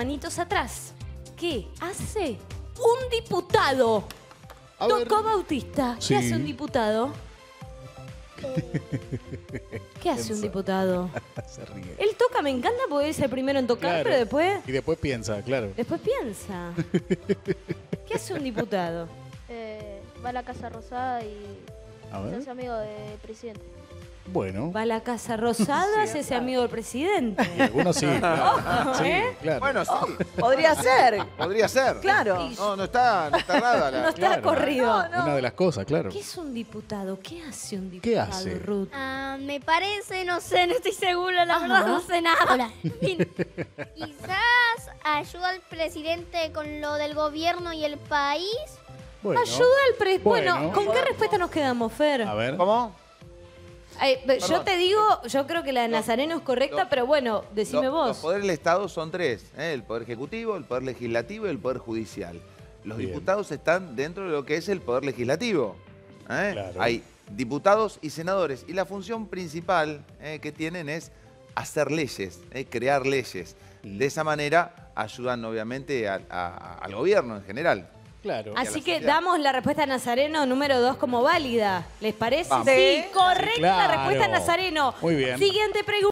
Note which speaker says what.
Speaker 1: manitos atrás. ¿Qué hace un diputado? Toco Bautista.
Speaker 2: Sí.
Speaker 1: ¿Qué hace un diputado? ¿Qué hace un diputado?
Speaker 2: Se ríe.
Speaker 1: Él toca, me encanta porque es el primero en tocar,
Speaker 2: Claro.
Speaker 1: pero después
Speaker 2: piensa, claro.
Speaker 1: piensa. ¿Qué hace un diputado?
Speaker 3: Va a la Casa Rosada y
Speaker 2: A
Speaker 3: se
Speaker 2: ver.
Speaker 3: hace amigo del presidente.
Speaker 2: Bueno.
Speaker 1: Va a la Casa Rosada, se hace amigo del presidente.
Speaker 2: Algunos sí, claro. Sí,
Speaker 1: ¿eh?
Speaker 2: claro.
Speaker 4: Bueno, sí,
Speaker 5: Podría ser.
Speaker 4: podría ser.
Speaker 5: Claro.
Speaker 4: No está errada
Speaker 1: No
Speaker 4: la...
Speaker 1: está
Speaker 2: Claro.
Speaker 1: corrido.
Speaker 2: Una de las cosas, claro.
Speaker 1: ¿Qué es un diputado? ¿Qué hace un
Speaker 2: ¿Qué
Speaker 1: diputado,
Speaker 2: hace?
Speaker 1: Ruth?
Speaker 3: Me parece, no sé, no estoy segura, la verdad no sé nada. Quizás ayuda al presidente con lo del gobierno y el país.
Speaker 2: Bueno.
Speaker 1: Ayuda al presidente. Bueno, ¿con qué respuesta nos quedamos, Fer?
Speaker 2: A ver.
Speaker 4: ¿Cómo?
Speaker 1: Yo te digo, yo creo que la de Nazareno es correcta, pero bueno, decime
Speaker 4: Los
Speaker 1: vos.
Speaker 4: poderes del Estado son tres, el Poder Ejecutivo, el Poder Legislativo y el Poder Judicial. Los
Speaker 2: Bien.
Speaker 4: diputados están dentro de lo que es el Poder Legislativo.
Speaker 2: Claro.
Speaker 4: Hay diputados y senadores y la función principal que tienen es hacer leyes, crear leyes. De esa manera ayudan obviamente al gobierno en general.
Speaker 2: Claro.
Speaker 1: Así
Speaker 4: la
Speaker 1: que
Speaker 4: sociedad.
Speaker 1: damos la respuesta de Nazareno número 2 como válida. ¿Les parece?
Speaker 4: Vamos.
Speaker 1: Sí,
Speaker 5: Sí.
Speaker 1: correcta
Speaker 2: Claro.
Speaker 1: la respuesta de Nazareno.
Speaker 2: Muy bien.
Speaker 1: Siguiente pregunta.